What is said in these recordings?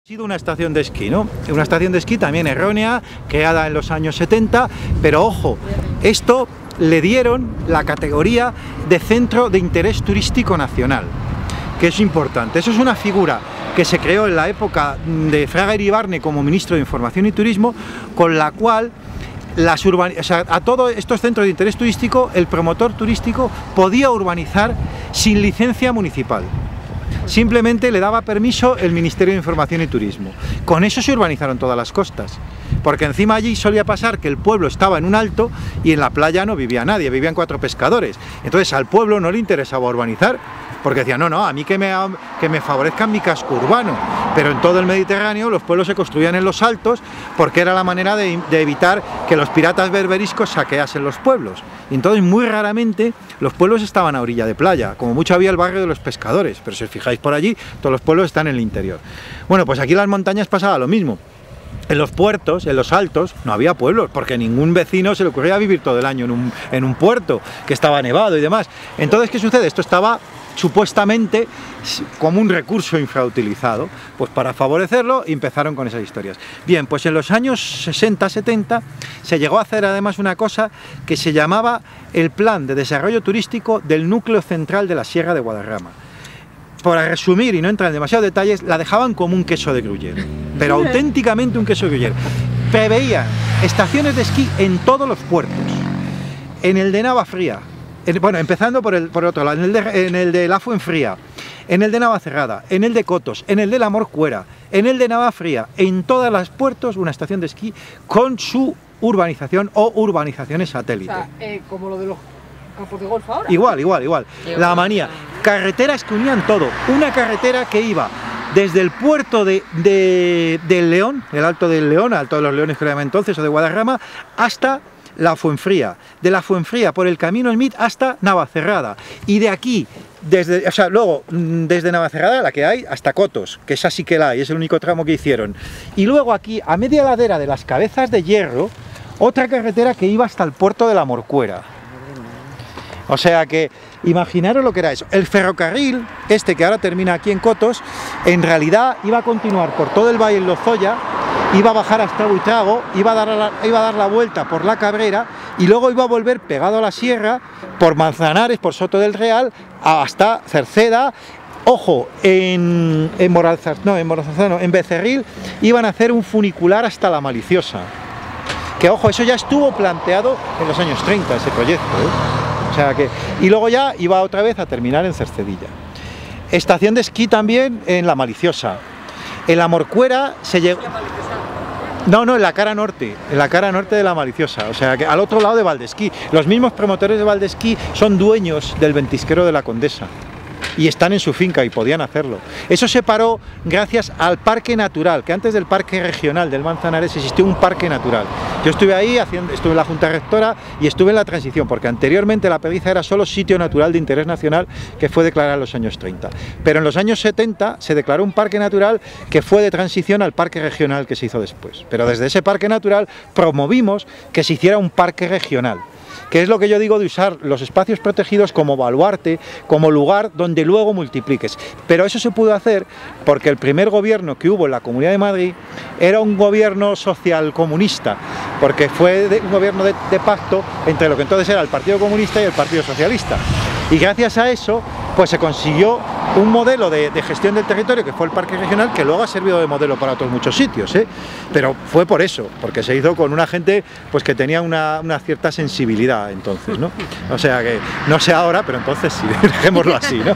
Ha sido una estación de esquí, ¿no? Una estación de esquí también errónea, creada en los años 70, pero ojo, esto le dieron la categoría de centro de interés turístico nacional, que es importante. Eso es una figura que se creó en la época de Fraga Iribarne como ministro de Información y Turismo, con la cual a todos estos centros de interés turístico el promotor turístico podía urbanizar sin licencia municipal. Simplemente le daba permiso el Ministerio de Información y Turismo. Con eso se urbanizaron todas las costas, porque encima allí solía pasar que el pueblo estaba en un alto y en la playa no vivía nadie, vivían 4 pescadores. Entonces al pueblo no le interesaba urbanizar, porque decía, no, a mí que me favorezcan mi casco urbano. Pero en todo el Mediterráneo los pueblos se construían en los altos porque era la manera de evitar que los piratas berberiscos saqueasen los pueblos. Y entonces muy raramente los pueblos estaban a orilla de playa, como mucho había el barrio de los pescadores, pero si os fijáis por allí, todos los pueblos están en el interior. Bueno, pues aquí en las montañas pasaba lo mismo. En los puertos, en los altos, no había pueblos, porque ningún vecino se le ocurría vivir todo el año en un puerto que estaba nevado y demás. Entonces, ¿qué sucede? Esto estaba supuestamente como un recurso infrautilizado, pues para favorecerlo empezaron con esas historias. Bien, pues en los años 60-70 se llegó a hacer además una cosa que se llamaba el Plan de Desarrollo Turístico del Núcleo Central de la Sierra de Guadarrama. Para resumir y no entrar en demasiados detalles, la dejaban como un queso de Gruyère, pero auténticamente un queso de Gruyère. Preveían estaciones de esquí en todos los puertos, en el de Navafría, bueno, empezando por el otro lado, en el de La Fuenfría, en el de Navacerrada, en el de Cotos, en el de La Morcuera, en el de Navafría, en todos los puertos una estación de esquí con su urbanización o urbanizaciones satélite. O sea, como lo de los campos de golf ahora. Igual. La manía. Carreteras que unían todo. Una carretera que iba desde el puerto del León, el Alto del León, Alto de los Leones que lo llaman entonces, o de Guadarrama, hasta La Fuenfría. De La Fuenfría por el Camino Smith hasta Navacerrada. Y de aquí, luego desde Navacerrada, la que hay, hasta Cotos, que esa sí que la hay, es el único tramo que hicieron. Y luego aquí, a media ladera de las Cabezas de Hierro, otra carretera que iba hasta el puerto de La Morcuera. O sea que, imaginaros lo que era eso. El ferrocarril, que ahora termina aquí en Cotos, en realidad iba a continuar por todo el Valle en Lozoya, iba a bajar hasta Buitrago, iba a dar la vuelta por La Cabrera y luego iba a volver pegado a la sierra, por Manzanares, por Soto del Real, hasta Cerceda. Ojo, en Becerril iban a hacer un funicular hasta La Maliciosa. Que ojo, eso ya estuvo planteado en los años 30, ese proyecto, O sea que, y luego ya iba otra vez a terminar en Cercedilla. Estación de esquí también en La Maliciosa. En La Morcuera se llegó... No, en la cara norte de La Maliciosa, o sea que al otro lado de Valdesquí. Los mismos promotores de Valdesquí son dueños del ventisquero de la Condesa y están en su finca y podían hacerlo. Eso se paró gracias al parque natural, que antes del parque regional del Manzanares existió un parque natural. Yo estuve ahí, estuve en la Junta Rectora y estuve en la transición, porque anteriormente la Pediza era solo sitio natural de interés nacional que fue declarado en los años 30. Pero en los años 70 se declaró un parque natural que fue de transición al parque regional que se hizo después. Pero desde ese parque natural promovimos que se hiciera un parque regional, que es lo que yo digo de usar los espacios protegidos como baluarte, como lugar donde luego multipliques. Pero eso se pudo hacer porque el primer gobierno que hubo en la Comunidad de Madrid era un gobierno social comunista, porque fue un gobierno de pacto entre lo que entonces era el Partido Comunista y el Partido Socialista. Y gracias a eso, pues se consiguió un modelo de gestión del territorio que fue el parque regional, que luego ha servido de modelo para otros muchos sitios, pero fue por eso, porque se hizo con una gente pues que tenía una cierta sensibilidad entonces, ¿no? O sea que, no sé ahora, pero entonces sí, dejémoslo así, ¿no?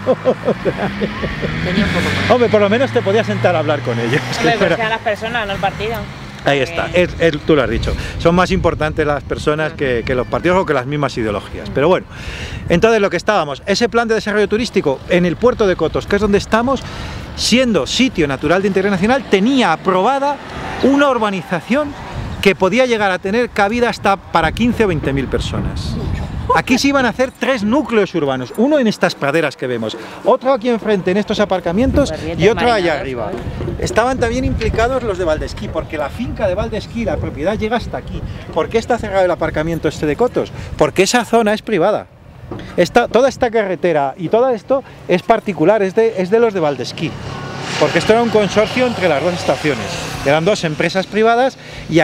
Tenía un poco más. Hombre, por lo menos te podías sentar a hablar con ellos. Hombre, pero sean las personas, no el partido. Ahí está, tú lo has dicho, son más importantes las personas que los partidos o que las mismas ideologías, pero bueno, entonces lo que estábamos, ese plan de desarrollo turístico en el puerto de Cotos, que es donde estamos, siendo sitio natural de interés nacional, tenía aprobada una urbanización que podía llegar a tener cabida hasta para 15 o 20.000 personas. Aquí se iban a hacer 3 núcleos urbanos, uno en estas praderas que vemos, otro aquí enfrente en estos aparcamientos y otro allá arriba. Estaban también implicados los de Valdesquí, porque la finca de Valdesquí, la propiedad llega hasta aquí. ¿Por qué está cerrado el aparcamiento de Cotos? Porque esa zona es privada. Toda esta carretera y todo esto es particular, es de los de Valdesquí. porque esto era un consorcio entre las dos estaciones, eran dos empresas privadas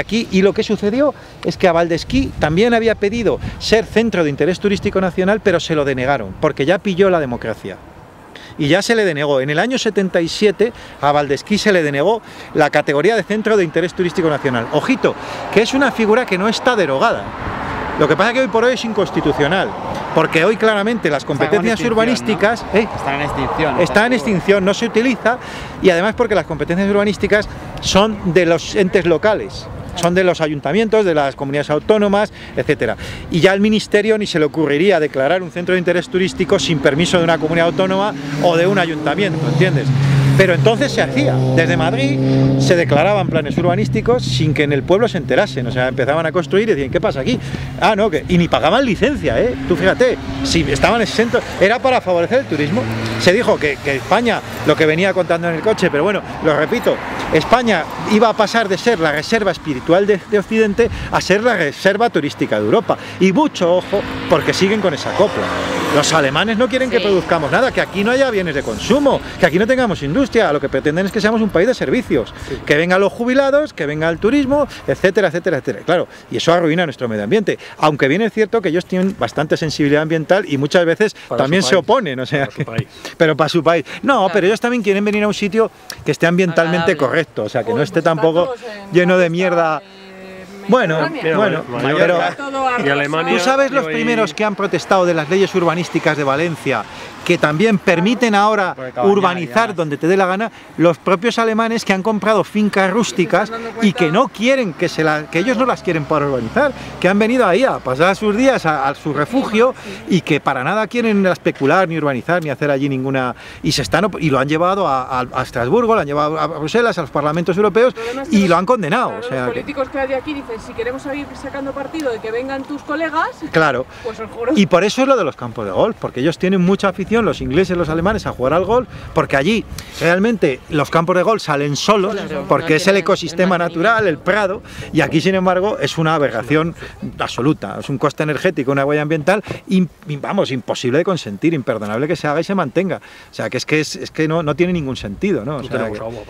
y lo que sucedió es que a Valdesquí también había pedido ser centro de interés turístico nacional, pero se lo denegaron, porque ya pilló la democracia. Y ya se le denegó. En el año 77 a Valdesquí se le denegó la categoría de centro de interés turístico nacional. Ojito, que es una figura que no está derogada. Lo que pasa es que hoy por hoy es inconstitucional, porque hoy claramente las competencias urbanísticas... ¿no? Están en extinción. Está en extinción, no se utiliza, y además porque las competencias urbanísticas son de los entes locales. Son de los ayuntamientos, de las comunidades autónomas, etcétera. Y ya al ministerio ni se le ocurriría declarar un centro de interés turístico sin permiso de una comunidad autónoma o de un ayuntamiento, ¿entiendes? Pero entonces se hacía, desde Madrid se declaraban planes urbanísticos sin que en el pueblo se enterasen, o sea, empezaban a construir y decían, ¿qué pasa aquí? Ah, no, y ni pagaban licencia, tú fíjate, si estaban exentos, era para favorecer el turismo. Se dijo que España, lo que venía contando en el coche, pero bueno, lo repito, España iba a pasar de ser la reserva espiritual de Occidente a ser la reserva turística de Europa. Y mucho ojo, porque siguen con esa copla. Los alemanes no quieren que produzcamos nada, que aquí no haya bienes de consumo, que aquí no tengamos industria, lo que pretenden es que seamos un país de servicios, que vengan los jubilados, que venga el turismo, etcétera, etcétera, etcétera. Claro, y eso arruina nuestro medio ambiente, aunque bien es cierto que ellos tienen bastante sensibilidad ambiental y muchas veces también se oponen, o sea, pero para su país. No, claro. Pero ellos también quieren venir a un sitio que esté ambientalmente correcto, o sea, que no esté tampoco lleno de mierda. Bueno, pero tú sabes los primeros que han protestado de las leyes urbanísticas de Valencia, que también permiten ahora urbanizar donde te dé la gana, los propios alemanes que han comprado fincas rústicas y que no quieren, que ellos no las quieren para urbanizar, que han venido ahí a pasar sus días a su refugio y que para nada quieren especular, ni urbanizar, ni hacer allí ninguna... Y lo han llevado a Estrasburgo, lo han llevado a Bruselas, a los parlamentos europeos y lo han condenado. Claro, o sea, los políticos que hay de aquí dicen, si queremos seguir sacando partido de que vengan tus colegas, claro, pues os juro. Y por eso es lo de los campos de golf, porque ellos tienen mucha afición, los ingleses, los alemanes, a jugar al golf, porque allí realmente los campos de golf salen solos, porque es el ecosistema natural, el prado, y aquí sin embargo es una aberración absoluta, es un coste energético, una huella ambiental, vamos, imposible de consentir, imperdonable que se haga y se mantenga. O sea, que es que no tiene ningún sentido, ¿no? O sea,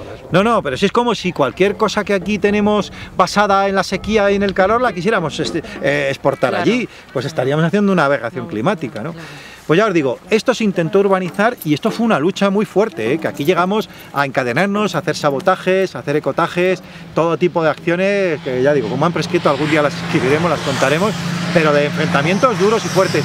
no, pero si es como si cualquier cosa que aquí tenemos basada en la sequía y en el calor la quisiéramos exportar allí, pues estaríamos haciendo una aberración climática, ¿no? Pues ya os digo, esto se intentó urbanizar y esto fue una lucha muy fuerte, que aquí llegamos a encadenarnos, a hacer sabotajes, a hacer ecotajes, todo tipo de acciones que ya digo, como han prescrito algún día las escribiremos, las contaremos, pero de enfrentamientos duros y fuertes.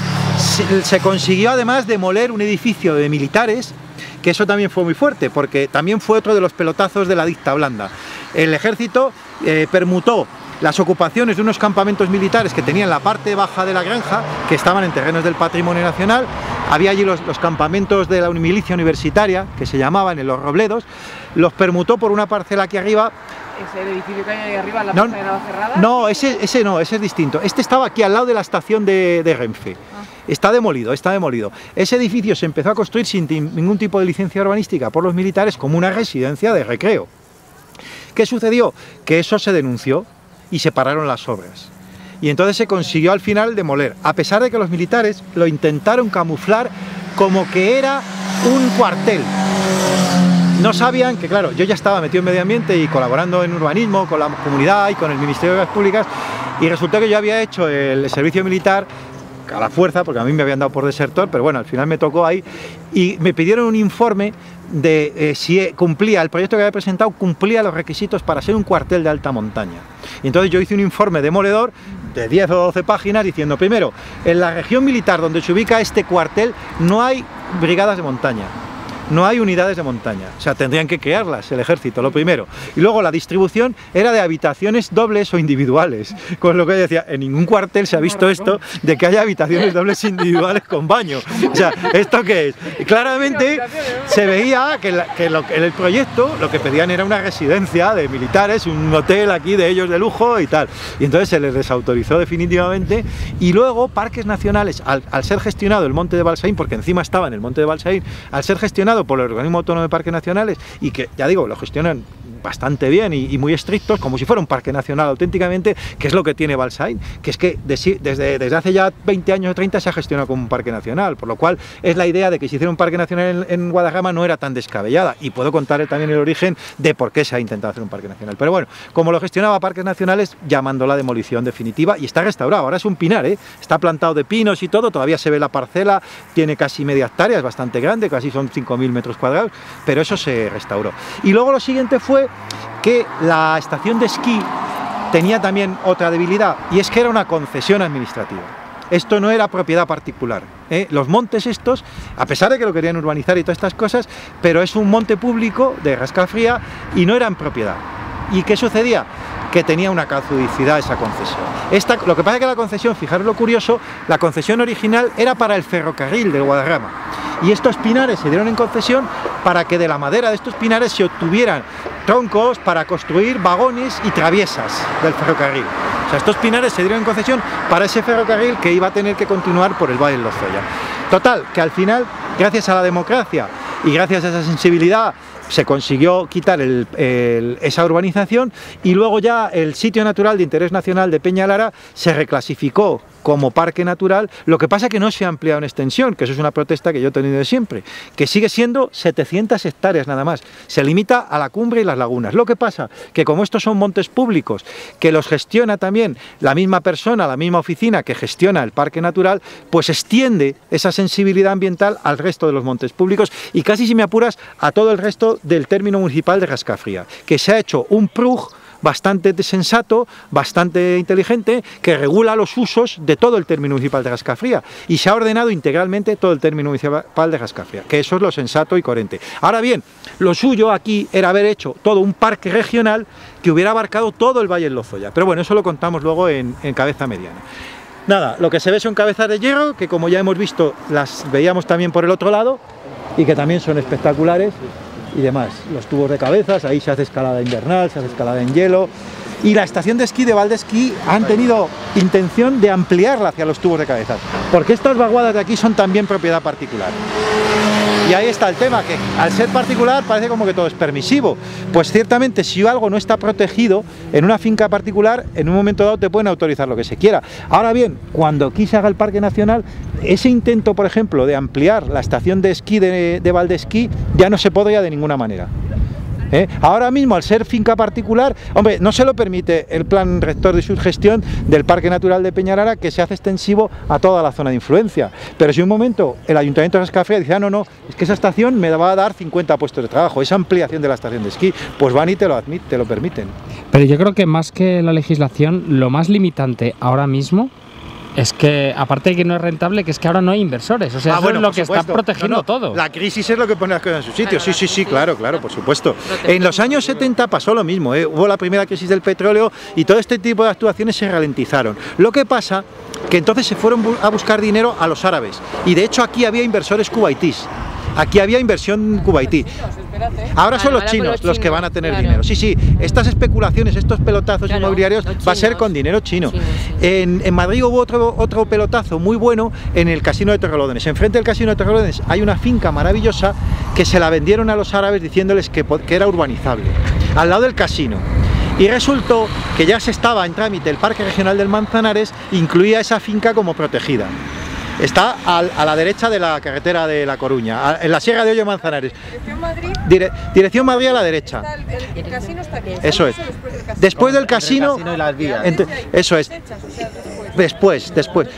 Se consiguió además demoler un edificio de militares, que eso también fue muy fuerte, porque también fue otro de los pelotazos de la dicta blanda. El ejército permutó las ocupaciones de unos campamentos militares que tenían la parte baja de la granja, que estaban en terrenos del patrimonio nacional. Había allí los campamentos de la milicia universitaria, que se llamaban en Los Robledos, los permutó por una parcela aquí arriba. ¿Es el edificio que hay ahí arriba, la plaza de Navacerrada? No, ese es distinto. Este estaba aquí al lado de la estación de Renfe. Está demolido, está demolido. Ese edificio se empezó a construir sin ningún tipo de licencia urbanística por los militares como una residencia de recreo. ¿Qué sucedió? Que eso se denunció y se pararon las obras. Y entonces se consiguió al final demoler, a pesar de que los militares lo intentaron camuflar como que era un cuartel. No sabían que, claro, yo ya estaba metido en medio ambiente y colaborando en urbanismo con la comunidad y con el Ministerio de Obras Públicas, y resultó que yo había hecho el servicio militar a la fuerza, porque a mí me habían dado por desertor, pero bueno, al final me tocó ahí, y me pidieron un informe de si cumplía, el proyecto que había presentado cumplía los requisitos para ser un cuartel de alta montaña. Y entonces yo hice un informe demoledor de 10 o 12 páginas diciendo, primero, en la región militar donde se ubica este cuartel no hay brigadas de montaña. No hay unidades de montaña, o sea, tendrían que crearlas el ejército, lo primero. Y luego la distribución era de habitaciones dobles o individuales, con lo que yo decía, en ningún cuartel se ha visto esto de que haya habitaciones dobles individuales con baño. O sea, ¿esto qué es? Y claramente se veía que en el proyecto lo que pedían era una residencia de militares, un hotel aquí de ellos de lujo y tal. Y entonces se les desautorizó definitivamente. Y luego parques nacionales, al ser gestionado el Monte de Balsaín, porque encima estaba en el Monte de Balsaín, al ser gestionado por el Organismo Autónomo de Parques Nacionales y que, ya digo, lo gestionan bastante bien y muy estrictos, como si fuera un parque nacional auténticamente, que es lo que tiene Balsaín, que es que desde hace ya 20 años o 30 se ha gestionado como un parque nacional, por lo cual es la idea de que si hiciera un parque nacional en Guadarrama no era tan descabellada, y puedo contar también el origen de por qué se ha intentado hacer un parque nacional. Pero bueno, como lo gestionaba Parques Nacionales, llamando la demolición definitiva, y está restaurado, ahora es un pinar, está plantado de pinos y todo, todavía se ve la parcela, tiene casi media hectárea, es bastante grande, casi son 5.000 metros cuadrados, pero eso se restauró. Y luego lo siguiente fue que la estación de esquí tenía también otra debilidad, y es que era una concesión administrativa. Esto no era propiedad particular, Los montes estos, a pesar de que lo querían urbanizar y todas estas cosas, pero es un monte público de Rascafría y no era en propiedad. ¿Y qué sucedía? Que tenía una caducidad esa concesión. Lo que pasa es que la concesión, fijaros lo curioso, la concesión original era para el ferrocarril del Guadarrama, y estos pinares se dieron en concesión para que de la madera de estos pinares se obtuvieran troncos para construir vagones y traviesas del ferrocarril. O sea, estos pinares se dieron en concesión para ese ferrocarril que iba a tener que continuar por el Valle del Lozoya. Total, que al final, gracias a la democracia y gracias a esa sensibilidad, se consiguió quitar esa urbanización, y luego ya el sitio natural de interés nacional de Peñalara se reclasificó como parque natural. Lo que pasa es que no se ha ampliado en extensión, que eso es una protesta que yo he tenido de siempre, que sigue siendo 700 hectáreas nada más, se limita a la cumbre y las lagunas. Lo que pasa que como estos son montes públicos, que los gestiona también la misma persona, la misma oficina que gestiona el parque natural, pues extiende esa sensibilidad ambiental al resto de los montes públicos y casi, si me apuras, a todo el resto del término municipal de Rascafría, que se ha hecho un PRUG bastante sensato, bastante inteligente, que regula los usos de todo el término municipal de Rascafría, y se ha ordenado integralmente todo el término municipal de Rascafría, que eso es lo sensato y coherente. Ahora bien, lo suyo aquí era haber hecho todo un parque regional que hubiera abarcado todo el Valle del Lozoya, pero bueno, eso lo contamos luego en Cabeza Mediana. Nada, lo que se ve son cabezas de hierro, que como ya hemos visto, las veíamos también por el otro lado, y que también son espectaculares, y demás. Los tubos de cabezas, ahí se hace escalada invernal, se hace escalada en hielo, y la estación de esquí de Valdesquí han tenido intención de ampliarla hacia los tubos de cabezas, porque estas vaguadas de aquí son también propiedad particular. Y ahí está el tema, que al ser particular parece como que todo es permisivo. Pues ciertamente, si algo no está protegido en una finca particular, en un momento dado te pueden autorizar lo que se quiera. Ahora bien, cuando aquí se haga el parque nacional, ese intento, por ejemplo, de ampliar la estación de esquí de Valdesquí ya no se podría de ninguna manera. Ahora mismo, al ser finca particular, hombre, no se lo permite el plan rector de subgestión del Parque Natural de Peñalara, que se hace extensivo a toda la zona de influencia. Pero si un momento el Ayuntamiento de Rascafría dice, no, es que esa estación me va a dar 50 puestos de trabajo, esa ampliación de la estación de esquí, pues van y te lo permiten. Pero yo creo que más que la legislación, lo más limitante ahora mismo es que, aparte de que no es rentable, que es que ahora no hay inversores. O sea, eso es lo que está protegiendo todo. La crisis es lo que pone las cosas en su sitio. Sí, claro, por supuesto. En los años 70 pasó lo mismo, Hubo la primera crisis del petróleo y todo este tipo de actuaciones se ralentizaron. Lo que pasa que entonces se fueron a buscar dinero a los árabes. Y de hecho aquí había inversores cubaitíes. Aquí había inversión cubaití. Ahora son los chinos los que van a tener dinero. Sí, estas especulaciones, estos pelotazos inmobiliarios va a ser con dinero chino. En Madrid hubo otro pelotazo muy bueno en el Casino de Torrelodones. Enfrente del Casino de Torrelodones hay una finca maravillosa que se la vendieron a los árabes diciéndoles que era urbanizable, al lado del casino. Y resultó que ya se estaba en trámite el Parque Regional del Manzanares, incluía esa finca como protegida. Está a la derecha de la carretera de La Coruña, en la Sierra de Hoyo Manzanares. ¿Dirección Madrid? Dirección Madrid a la derecha. El casino está aquí. Eso es. Después del casino y las vías. Eso es. Después.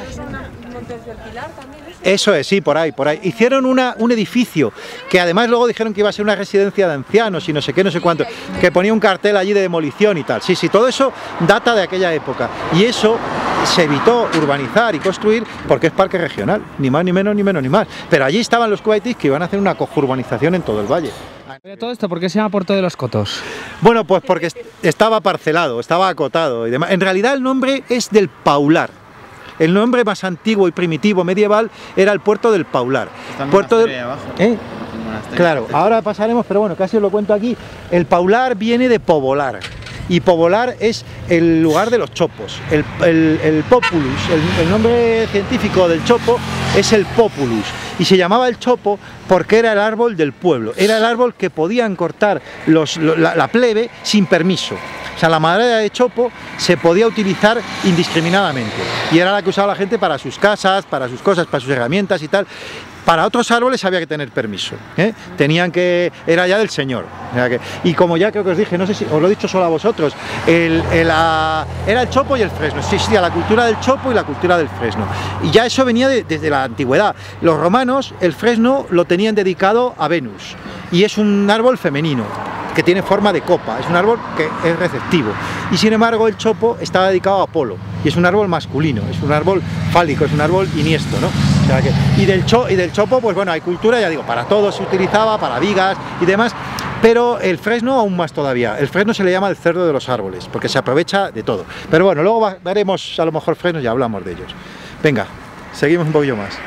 Eso es, sí, por ahí. Hicieron un edificio que además luego dijeron que iba a ser una residencia de ancianos y no sé qué, no sé cuánto, que ponía un cartel allí de demolición y tal. Sí, todo eso data de aquella época. Y eso se evitó urbanizar y construir porque es parque regional, ni más, ni menos, ni más. Pero allí estaban los kuwaitíes que iban a hacer una cojurbanización en todo el valle. ¿Todo esto por qué se llama Puerto de los Cotos? Bueno, pues porque estaba parcelado, estaba acotado y demás. En realidad el nombre es del Paular. El nombre más antiguo y primitivo medieval era el puerto del Paular. Puerto del... abajo. Claro, ahora pasaremos, pero bueno, casi os lo cuento aquí. El Paular viene de povolar. y povolar es el lugar de los chopos. El populus, el nombre científico del chopo es el populus, y se llamaba el chopo porque era el árbol del pueblo, era el árbol que podían cortar la plebe sin permiso. O sea, la madera de chopo se podía utilizar indiscriminadamente y era la que usaba la gente para sus casas, para sus cosas, para sus herramientas y tal. Para otros árboles había que tener permiso, era ya del señor. O sea y como ya creo que os dije, no sé si os lo he dicho solo a vosotros, era el chopo y el fresno. Existía la cultura del chopo y la cultura del fresno. Y ya eso venía desde la antigüedad. Los romanos el fresno lo tenían dedicado a Venus y es un árbol femenino que tiene forma de copa, es un árbol que es receptivo, y sin embargo el chopo estaba dedicado a Apolo y es un árbol masculino, es un árbol fálico, es un árbol iniesto, ¿no? O sea y del chopo, pues bueno, hay cultura, ya digo, para todo se utilizaba, para vigas y demás, pero el fresno aún más todavía. El fresno se le llama el cerdo de los árboles, porque se aprovecha de todo. Pero bueno, luego veremos a lo mejor fresnos y hablamos de ellos. Venga, seguimos un poquillo más.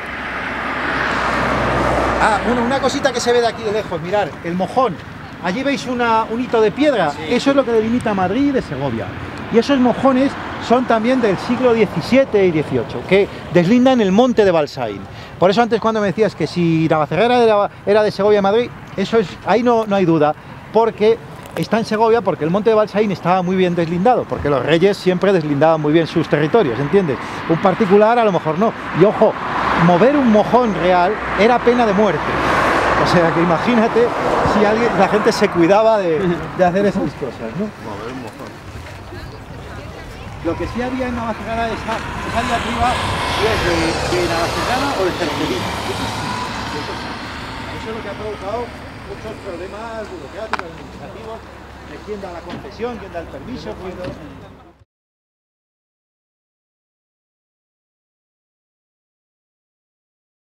Ah, bueno, una cosita que se ve de aquí de lejos, mirad, el mojón. Allí veis un hito de piedra, sí. Eso es lo que delimita Madrid de Segovia. Y esos mojones son también del siglo XVII y XVIII, que deslindan el monte de Balsaín. Por eso antes cuando me decías que si Navacerrada era de Segovia a Madrid, eso es, ahí no hay duda, porque está en Segovia, porque el monte de Balsaín estaba muy bien deslindado, porque los reyes siempre deslindaban muy bien sus territorios, ¿entiendes? Un particular a lo mejor no. Y ojo, mover un mojón real era pena de muerte. O sea que imagínate si la gente se cuidaba de hacer esas cosas, ¿no? Mover un mojón. Lo que sí había en Navacerrada es esa diatriba de Navacerrada o de Cercería. Eso es lo que ha provocado muchos problemas burocráticos, administrativos, de quién da la concesión, quién da el permiso, quién da...